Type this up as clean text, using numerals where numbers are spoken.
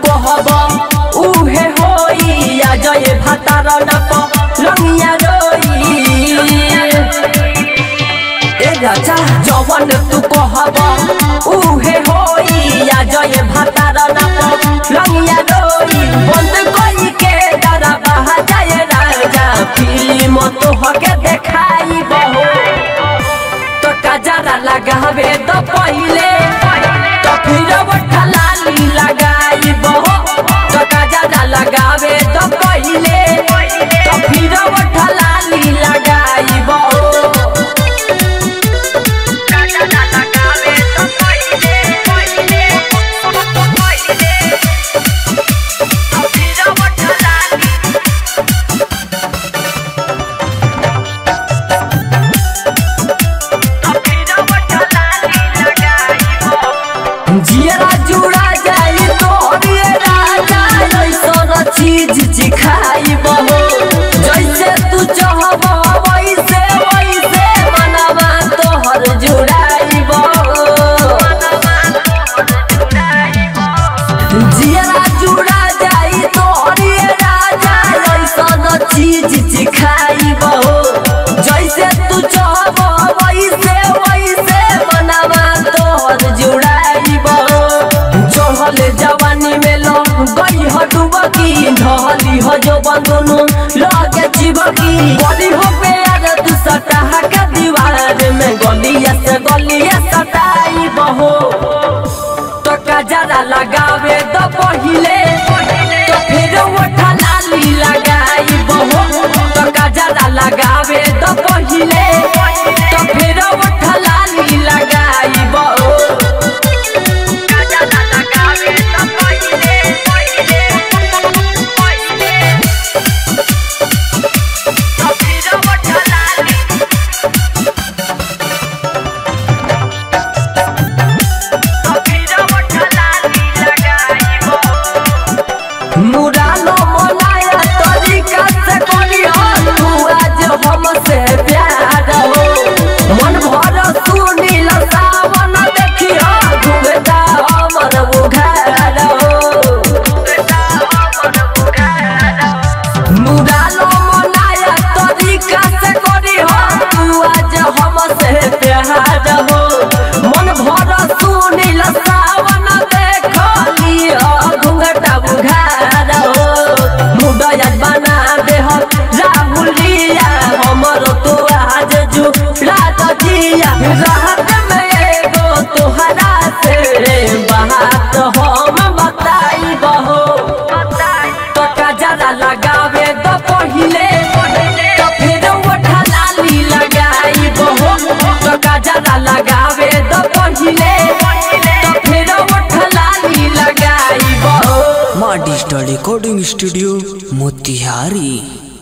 कहब उहे होई आ जय भातार नप लंगिया रोई ए राजा जवन तू कहब उहे होई आ जय भातार नप लंगिया रोई बंद कोई के डरा बहा जाए राजा फिल्म तो हके देखाई बहो तो कजरा लगावे तो पहिले तो फिर बठा लाली लगाई बहो तो कजरा लगावे तो पहिले तो फिर बठा लाली लगाई बहो कजरा लगावे तो पहिले तो फिर बठा लाली जियरा जुड़ा जाई तोहरे राजा ऐसन चीज चिखाई बहो जैसे तू चाहब वैसे वैसे मनवा तोहर जुड़ाई बहो जियरा जुड़ा जाई तोहरे राजा ऐसन चीज चिखाई बहो जैसे तू चाहब वैसे वैसे मनवा तोहर जुड़ाई चढ़ल जवानी में गई हो डुबकी ढली हो जो बंधनु लगे चिबकी गली हो प्यार तू सटाहा का दीवार में गलिया से गलिया सटाई बहो तो कजरा लगावे तो पहिले तो फिर उठा लाली लगाई बहो तो कजरा लगावे तो पहिले तो फिर उठा लाली लगाई बहो मुरालो मनाया तरीका से करियो तू आज हमसे प्यार हो मन भर सुनील सावन देखियो घुमता हमर बुघार हो मुरालो मनाया तरीका से करियो तू आज हमसे प्यार हो मन भर सुनील सावन देखलियो घुंघटा बुघार मुदया बना दे राहुल रिया हमर तो आज जुड़ा दिया राहत में एगो तोहरा से बात हम बताई बहो तो कजरा लगावे तो पहिले तो फिर उठा लाली लगाई बहो तो कजरा लगावे तो पहिले तो फिर उठा लाली लगाई बहो माँ डिजिटल रिकॉर्डिंग स्टूडियो मोतिहारी।